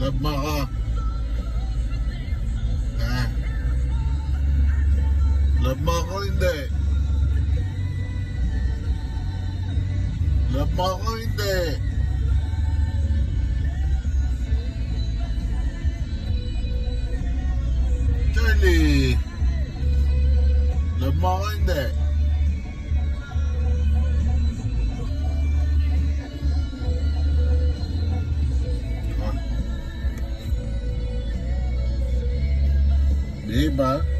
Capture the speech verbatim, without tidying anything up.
Love mo ako. Ha? Love mo ako, hindi. Love mo ako, hindi. Charlie. Love mo ako, hindi. Diba?